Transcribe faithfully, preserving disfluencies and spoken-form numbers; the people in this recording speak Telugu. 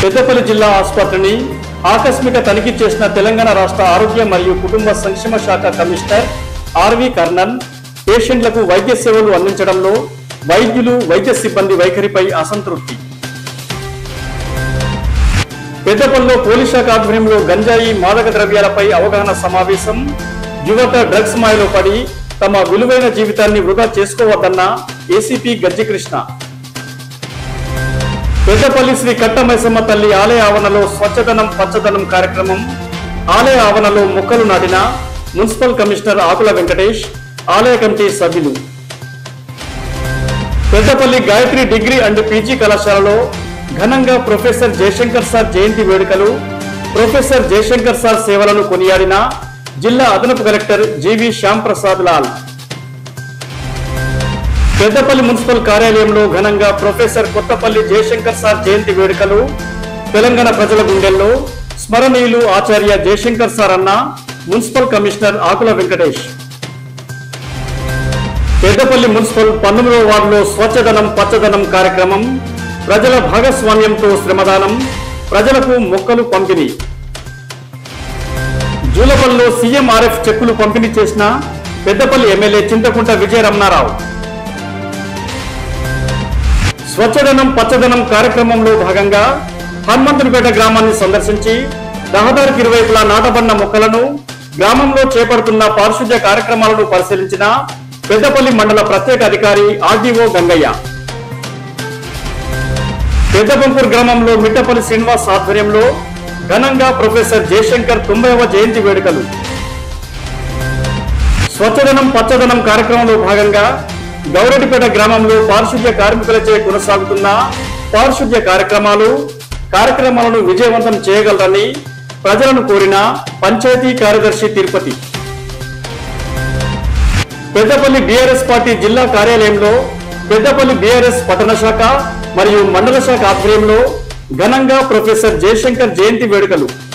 పెద్దపల్లి జిల్లా ఆసుపత్రిని ఆకస్మిక తనిఖీ చేసిన తెలంగాణ రాష్ట్ర ఆరోగ్య మరియు కుటుంబ సంక్షేమ శాఖ కమిషనర్ ఆర్వి కర్ణన్ పేషెంట్లకు వైద్య సేవలు అందించడంలో వైద్యులు వైద్య సిబ్బంది వైఖరిపై అసంతృప్తి. పెద్దపల్లిలో పోలీస్ శాఖ ఆధ్వర్యంలో గంజాయి మాదక ద్రవ్యాలపై అవగాహన సమావేశం. యువత డ్రగ్స్ మాయలో పడి తమ విలువైన జీవితాన్ని వృధా చేసుకోవద్దన్న ఏసీపీ గజ్జికృష్ణ. పెద్దపల్లి శ్రీ కట్టమైసమ్మ తల్లి ఆలయ ఆవరణలో స్వచ్ఛదనం పచ్చదనం కార్యక్రమం. ఆలయ ఆవరణలో మొక్కలు నాటిన మున్సిపల్ కమిషనర్ ఆకుల వెంకటేష్, ఆలయ కమిటీ సభ్యులు. Peddapalli Gayatri degree and PG కళాశాలలో ఘనంగా ప్రొఫెసర్ జయశంకర్ సార్ జయంతి వేడుకలు. ప్రొఫెసర్ జయశంకర్ సార్ సేవలను కొనియాడిన జిల్లా అదనపు collector GV Shyam Prasad Lal. Peddapalli municipal కార్యాలయంలో ఘనంగా ప్రొఫెసర్ కొత్తపల్లి జయశంకర్ సార్ జయంతి వేడుకలు. తెలంగాణ ప్రజల గుండెల్లో స్మరణీయులు ఆచార్య జయశంకర్ సార్ అన్న municipal commissioner Akula Venkatesh. Peddapalli municipal పంతొమ్మిదవ వార్డులో స్వచ్ఛదనం పచ్చదనం కార్యక్రమం. ప్రజల భాగస్వామ్యంతో శ్రమదానం, ప్రజలకు మొక్కలు పంపిణీ. జూలపల్లిలో సీఎంఆర్ఎఫ్ చెక్కులు పంపిణీ చేసిన పెద్దపల్లి ఎమ్మెల్యే చింతకుంట విజయ రమణారావు. స్వచ్ఛదనం పచ్చదనం కార్యక్రమంలో భాగంగా హనుమంతునిపేట గ్రామాన్ని సందర్శించి రహదారికి ఇరువైపులా నాటబడిన మొక్కలను, గ్రామంలో చేపడుతున్న పారిశుద్ధ్య కార్యక్రమాలను పరిశీలించిన పెద్దపల్లి మండల ప్రత్యేక అధికారి ఆర్డీఓ గంగయ్య. పెద్దబంపూర్ గ్రామంలో మిట్టపల్లి శ్రీనివాస్ ఆధ్వర్యంలో ఘనంగా ప్రొఫెసర్ జయశంకర్ తొంభైవ జయంతి వేడుకలు. స్వచ్ఛదనం పచ్చదనం కార్యక్రమంలో భాగంగా గౌరెడ్డిపేట గ్రామంలో పారిశుద్ధ్య కార్మికులచే కొనసాగుతున్న పారిశుద్ధ్య కార్యక్రమాలు కార్యక్రమాలను విజయవంతం చేయగలరని ప్రజలను కోరిన పంచాయతీ కార్యదర్శి తిరుపతి. పెద్దపల్లి బీఆర్ఎస్ పార్టీ జిల్లా కార్యాలయంలో పెద్దపల్లి బీఆర్ఎస్ పట్టణ శాఖ మరియు మండల శాఖ ఆధ్వర్యంలో ఘనంగా ప్రొఫెసర్ జయశంకర్ జయంతి వేడుకలు.